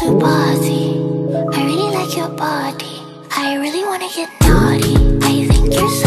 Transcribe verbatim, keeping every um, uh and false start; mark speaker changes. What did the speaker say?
Speaker 1: to party. I really like your body. I really wanna get naughty. I think you're so